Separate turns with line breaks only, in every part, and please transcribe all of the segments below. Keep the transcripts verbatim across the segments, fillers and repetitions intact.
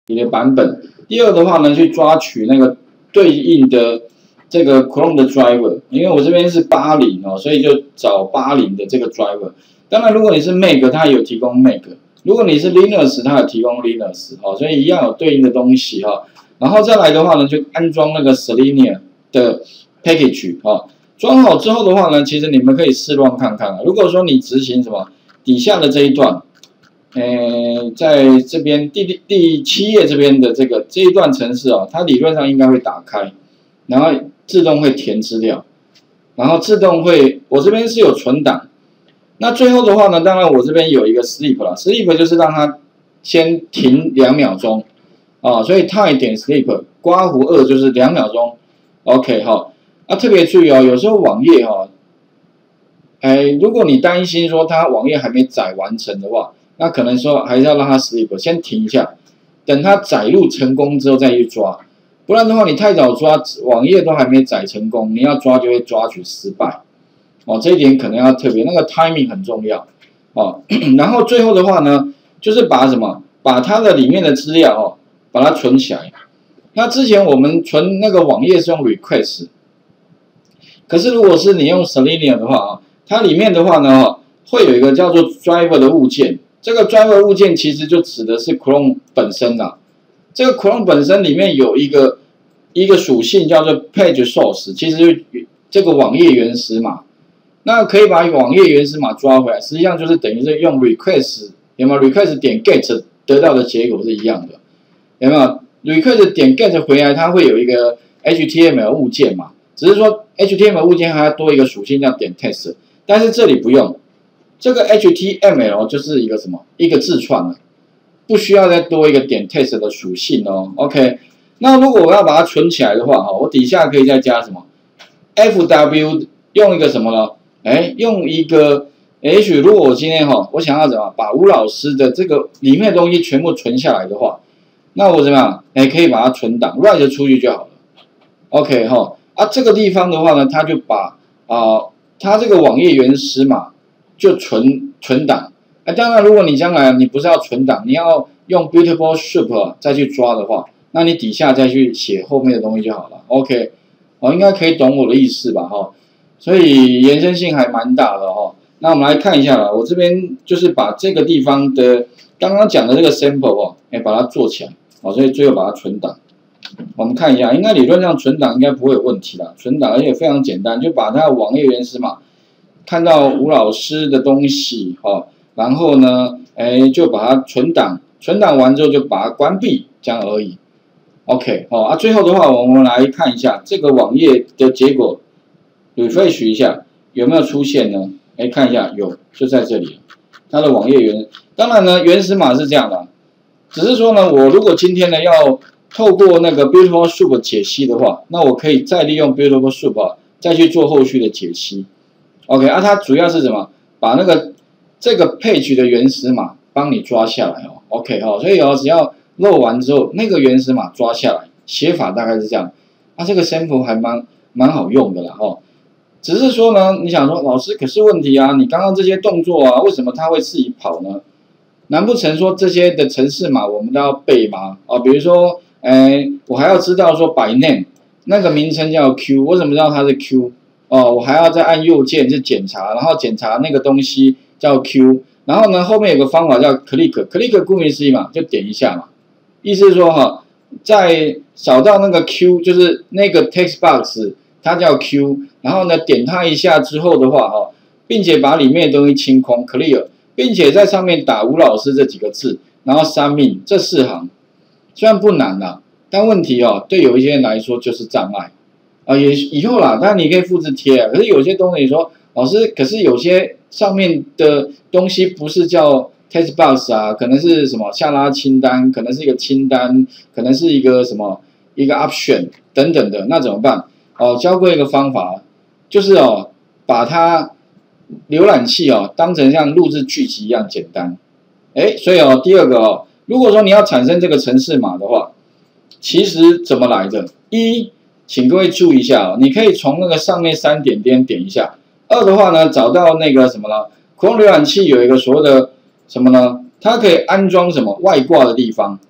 的版本。第二的话呢，去抓取那个对应的这个 Chrome 的 driver， 因为我这边是八零哦，所以就找八零的这个 driver。当然，如果你是 Mac， 它有提供 Mac； 如果你是 Linux， 它有提供 Linux 哦，所以一样有对应的东西哈。然后再来的话呢，就安装那个 Selenium 的 package 哈。装好之后的话呢，其实你们可以试乱看看啊。如果说你执行什么底下的这一段。 呃，在这边第第第七页这边的这个这一段程式哦，它理论上应该会打开，然后自动会填资料，然后自动会，我这边是有存档。那最后的话呢，当然我这边有一个 sleep 啦 ，sleep 就是让它先停两秒钟啊，所以 time 点 sleep 刮弧二就是两秒钟 ，OK 哈。啊，特别注意哦，有时候网页哈，哎，如果你担心说它网页还没载完成的话。 那可能说还是要让它 sleep， 先停一下，等它载入成功之后再去抓，不然的话你太早抓，网页都还没载成功，你要抓就会抓取失败，哦，这一点可能要特别，那个 timing 很重要，哦，然后最后的话呢，就是把什么，把它的里面的资料哦，把它存起来。那之前我们存那个网页是用 request， 可是如果是你用 Selenium 的话啊，它里面的话呢，会有一个叫做 driver 的物件。 这个 driver 物件其实就指的是 Chrome 本身啦。这个 Chrome 本身里面有一个一个属性叫做 Page Source， 其实就这个网页原始码。那可以把网页原始码抓回来，实际上就是等于是用 request 有没有 request 点 get 得到的结果是一样的，有没有 request 点 get 回来，它会有一个 H T M L 物件嘛？只是说 H T M L 物件还要多一个属性叫点 text， 但是这里不用。 这个 H T M L 就是一个什么？一个字串了，不需要再多一个点 text 的属性哦。OK， 那如果我要把它存起来的话，哈，我底下可以再加什么 ？F W 用一个什么呢？哎，用一个 H。如果我今天哈，我想要怎么把吴老师的这个里面的东西全部存下来的话，那我怎么样？哎，可以把它存档 ，write 出去就好了。OK 哈，啊，这个地方的话呢，它就把啊、呃，它这个网页原始码。 就存存档，啊，当然，如果你将来你不是要存档，你要用 Beautiful Soup 再去抓的话，那你底下再去写后面的东西就好了。OK， 哦，应该可以懂我的意思吧？哈，所以延伸性还蛮大的哈。那我们来看一下了，我这边就是把这个地方的刚刚讲的这个 sample 哦，哎，把它做起来，哦，所以最后把它存档。我们看一下，应该理论上存档应该不会有问题啦，存档而且非常简单，就把它的网页原始码。 看到吴老师的东西，哦，然后呢，哎，就把它存档，存档完之后就把它关闭，这样而已。OK， 哦，啊，最后的话，我们来看一下这个网页的结果 ，refresh 一下有没有出现呢？哎，看一下，有，就在这里，它的网页原，当然呢，原始码是这样的，只是说呢，我如果今天呢要透过那个 Beautiful Soup 解析的话，那我可以再利用 Beautiful Soup 啊，再去做后续的解析。 OK， 啊，它主要是什么？把那个这个 page 的原始码帮你抓下来哦。OK 哦，所以哦，只要漏完之后，那个原始码抓下来，写法大概是这样。啊，这个 sample 还蛮蛮好用的啦哦。只是说呢，你想说老师，可是问题啊，你刚刚这些动作啊，为什么它会自己跑呢？难不成说这些的程式码我们都要背吗？哦，比如说，哎，我还要知道说 by name 那个名称叫 Q， 我怎么知道它是 Q？ 哦，我还要再按右键去检查，然后检查那个东西叫 Q， 然后呢后面有个方法叫 click，click 顾名思义嘛，就点一下嘛，意思是说哈，在找到那个 Q， 就是那个 text box， 它叫 Q， 然后呢点它一下之后的话哈，并且把里面的东西清空 clear， 并且在上面打吴老师这几个字，然后 submit 这四行，虽然不难啦，但问题哦，对有一些人来说就是障碍。 啊，也以后啦，当然你可以复制贴啊。可是有些东西你说，老师，可是有些上面的东西不是叫 text box 啊，可能是什么下拉清单，可能是一个清单，可能是一个什么一个 option 等等的，那怎么办？哦，教过一个方法，就是哦，把它浏览器哦当成像录制剧集一样简单。哎，所以哦，第二个哦，如果说你要产生这个程式码的话，其实怎么来的？一 请各位注意一下哦，你可以从那个上面三点点点一下。二的话呢，找到那个什么呢 ？Chrome 浏览器有一个所谓的什么呢？它可以安装什么外挂的地方。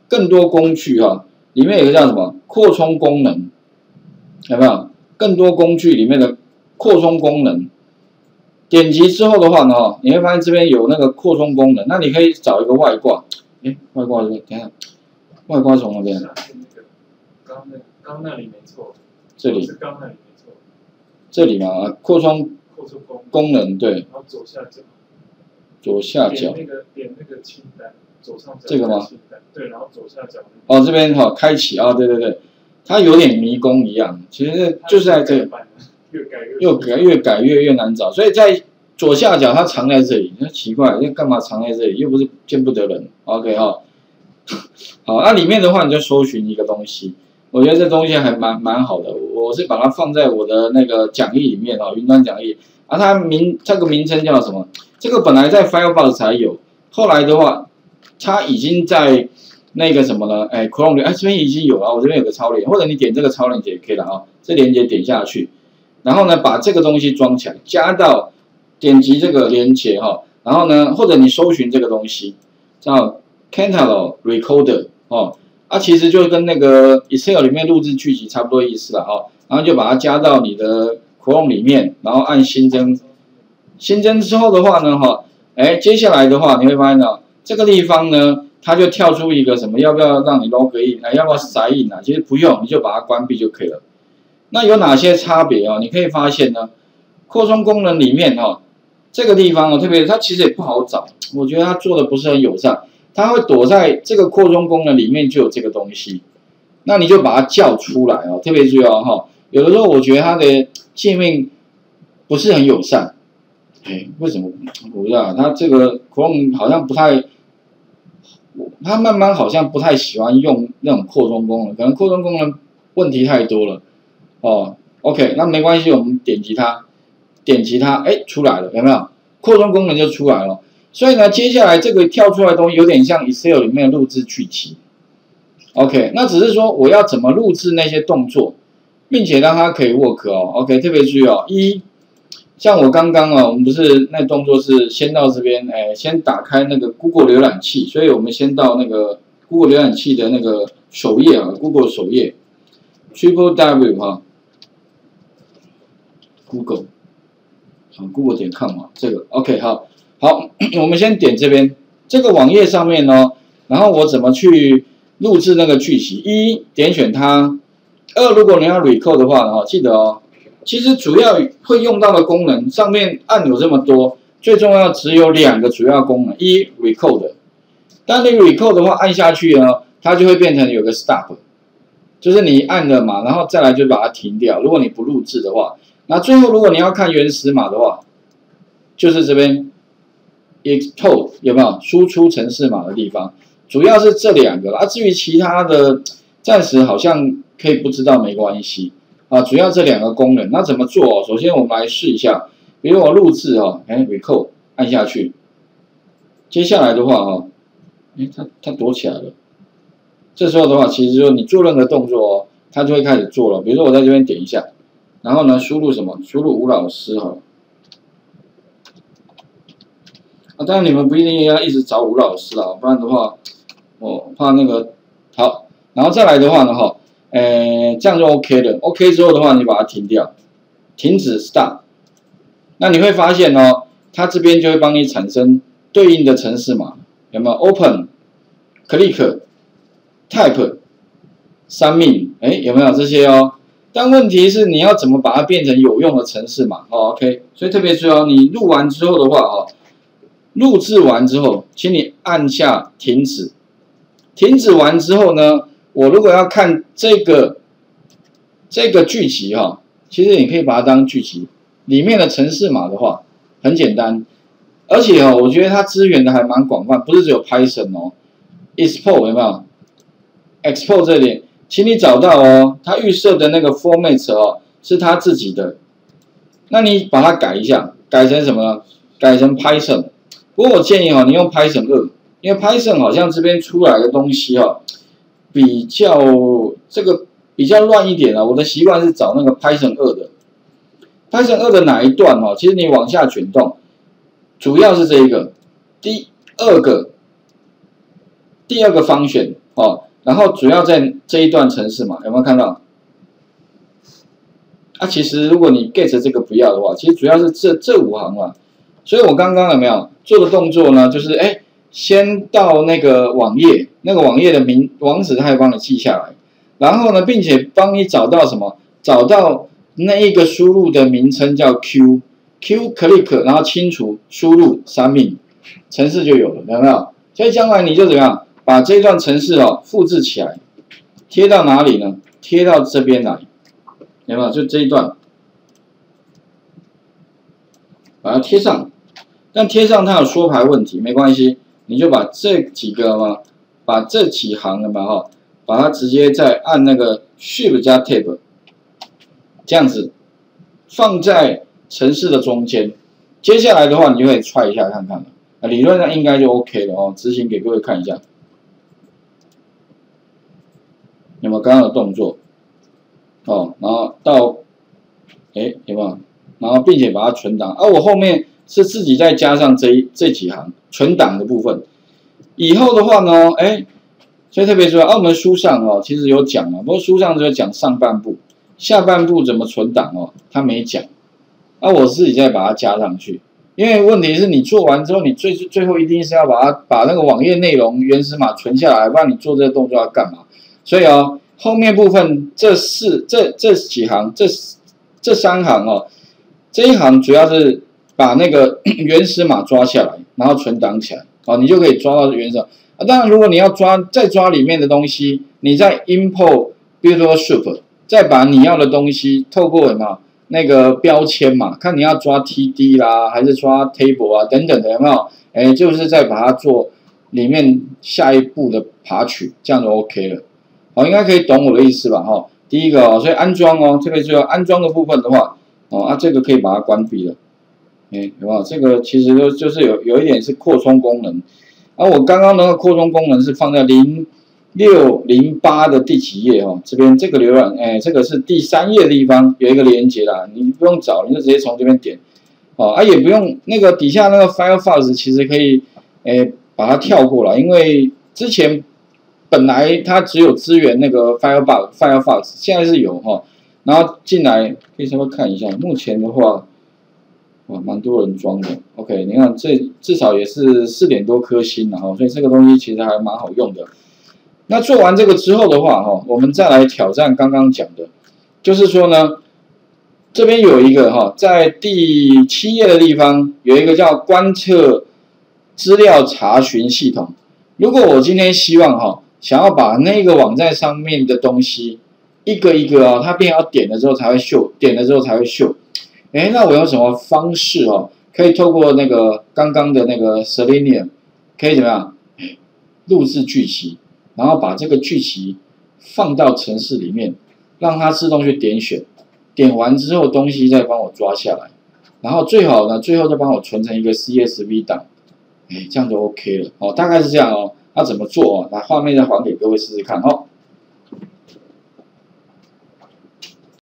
更多工具哈、哦，里面有个叫什么扩充功能，有没有？更多工具里面的扩充功能，点击之后的话呢，你会发现这边有那个扩充功能，那你可以找一个外挂，哎，外挂这边，等一下，外挂从那边。
刚那刚那里没错，
这里。
是刚那里没错。这
里嘛，扩充
扩充功
功能对。
然后左下角。
左下角。
点那个点那个清单，左上角。
这个吗？
对，然后左下角。
哦，这边哈、哦，开启啊、哦，对对对，它有点迷宫一样，其实就是在这里。
越改越
越改越改越越难找，所以在左下角它藏在这里，那奇怪，那干嘛藏在这里？又不是见不得人。OK 哈、哦，好，那里面的话你就搜寻一个东西，我觉得这东西还蛮蛮好的，我是把它放在我的那个讲义里面啊，云端讲义啊，它名这个名称叫什么？这个本来在 Firefox 才有，后来的话，它已经在那个什么呢？哎 ，Chrome 哎这边已经有了，我这边有个超链，或者你点这个超链接也可以了啊，这链接点下去。然后呢，把这个东西装起来，加到点击这个连接哈，然后呢，或者你搜寻这个东西叫 Catalog Recorder 哦，啊，其实就跟那个 Excel 里面录制剧集差不多意思了哦，然后就把它加到你的 Chrome 里面，然后按新增，新增之后的话呢，哈，哎，接下来的话你会发现到这个地方呢，它就跳出一个什么，要不要让你 log in，哎，要不要 sign in 啊？其实不用，你就把它关闭就可以了。那有哪些差别啊？你可以发现呢，扩充功能里面哈、哦，这个地方哦，特别它其实也不好找，我觉得它做的不是很友善，它会躲在这个扩充功能里面就有这个东西，那你就把它叫出来哦，特别注意哦哈，有的时候我觉得它的界面不是很友善，哎，为什么？我不知道，它这个 Chrome 好像不太，它慢慢好像不太喜欢用那种扩充功能，可能扩充功能问题太多了。哦 ，OK， 那没关系，我们点击它，点击它，哎，出来了，有没有？扩充功能就出来了。所以呢，接下来这个跳出来的东西有点像 Excel 里面的录制剧集。OK， 那只是说我要怎么录制那些动作，并且让它可以 work 哦。OK， 特别注意哦，一，像我刚刚哦，我们不是那动作是先到这边，哎，先打开那个 Google 浏览器，所以我们先到那个 Google 浏览器的那个首页啊 ，Google 首页 ，Triple W 哈。Google， 好 ，Google 点 com 啊，这个 OK 好，好，我们先点这边这个网页上面呢，然后我怎么去录制那个剧集？一点选它，二如果你要 record 的话呢，记得哦，其实主要会用到的功能上面按钮这么多，最重要只有两个主要功能，一 record， 当你 record 的话按下去呢，它就会变成有个 stop， 就是你按了嘛，然后再来就把它停掉，如果你不录制的话。那最后，如果你要看原始码的话，就是这边 export 有没有输出程式码的地方？主要是这两个啊，至于其他的，暂时好像可以不知道没关系啊。主要这两个功能，那怎么做？首先我们来试一下，比如我录制哦，哎 record 按下去，接下来的话哦，哎它它躲起来了。这时候的话，其实说你做任何动作哦，它就会开始做了。比如说我在这边点一下。然后呢，输入什么？输入吴老师哈。啊，当然你们不一定要一直找吴老师啊，不然的话，我怕那个好。然后再来的话呢，哈，诶，这样就 OK 了。OK 之后的话，你把它停掉，停止 Stop。那你会发现哦，它这边就会帮你产生对应的程式码，有没有 ？Open、Click、Type、Submit， 哎，有没有这些哦？但问题是你要怎么把它变成有用的程式码？哦 ，OK， 所以特别注意哦，你录完之后的话哦，录制完之后，请你按下停止。停止完之后呢，我如果要看这个这个剧集哈、哦，其实你可以把它当剧集里面的程式码的话，很简单，而且哦，我觉得它支援的还蛮广泛，不是只有 Python 哦 ，Export 有没有 ？Export 这里。请你找到哦，它预设的那个 format 哦，是它自己的。那你把它改一下，改成什么呢？改成 Python。不过我建议哦，你用 Python 二，因为 Python 好像这边出来的东西哦，比较这个比较乱一点啊。我的习惯是找那个 Python 二的。Python 二的哪一段哦？其实你往下卷动，主要是这一个，第二个，第二个function。 哦，然后主要在这一段程式嘛，有没有看到？啊，其实如果你 get 这个不要的话，其实主要是这这五行嘛。所以我刚刚有没有做的动作呢？就是哎，先到那个网页，那个网页的名网址，它会帮你记下来，然后呢，并且帮你找到什么？找到那一个输入的名称叫 Q Q click， 然后清除输入 submit， 程式就有了，有没有？所以将来你就怎么样？把这段程式哦复制起来，贴到哪里呢？贴到这边来。有没有？就这一段，把它贴上。但贴上它有缩排问题，没关系，你就把这几个嘛，把这几行了嘛哈，把它直接再按那个 Shift 加 Tab， 这样子放在程式的中间。接下来的话，你就可以踹一下看看了。啊，理论上应该就 OK 了哦。执行给各位看一下，有没有刚刚的动作？哦，然后到，哎，有没有？然后并且把它存档。啊，我后面是自己再加上这一这几行存档的部分。以后的话呢，哎，所以特别说，啊，我们书上哦，其实有讲嘛，不过书上只有讲上半部，下半部怎么存档哦，他没讲。啊，我自己再把它加上去。因为问题是你做完之后，你最最后一定是要把它把那个网页内容原始码存下来，不然你做这个动作要干嘛？所以哦。后面部分这四这这几行这这三行哦，这一行主要是把那个原始码抓下来，然后存档起来，哦，你就可以抓到原始码。啊，当然如果你要抓再抓里面的东西，你在 import build soup 再把你要的东西透过什么那个标签嘛，看你要抓 T D 啦，还是抓 table 啊等等的，有没有？哎，就是再把它做里面下一步的爬取，这样就 OK 了。哦，应该可以懂我的意思吧？哈，第一个哦，所以安装哦，这个就安装的部分的话，哦啊，这个可以把它关闭了，哎，有没有？这个其实就就是有有一点是扩充功能，啊，我刚刚那个扩充功能是放在零六零八的第几页哦？这边这个浏览，哎，这个是第三页的地方有一个连接啦，你不用找，你就直接从这边点，哦啊，也不用那个底下那个 Firefox 其实可以，哎，把它跳过了，因为之前。本来它只有支援那个 Firefox Firefox， 现在是有哈，然后进来可以稍微看一下，目前的话，哇，蛮多人装的。OK， 你看这至少也是四点多颗星了哈，所以这个东西其实还蛮好用的。那做完这个之后的话哈，我们再来挑战刚刚讲的，就是说呢，这边有一个哈，在第七页的地方有一个叫观测资料查询系统。如果我今天希望哈。想要把那个网站上面的东西一个一个哦，它变要点了之后才会秀，点了之后才会秀。哎，那我用什么方式哦，可以透过那个刚刚的那个 Selenium， 可以怎么样录制句集，然后把这个句集放到程式里面，让它自动去点选，点完之后东西再帮我抓下来，然后最好呢，最后再帮我存成一个 C S V 档，哎，这样就 OK 了哦，大概是这样哦。那怎么做哦？把画面再还给各位试试看哦。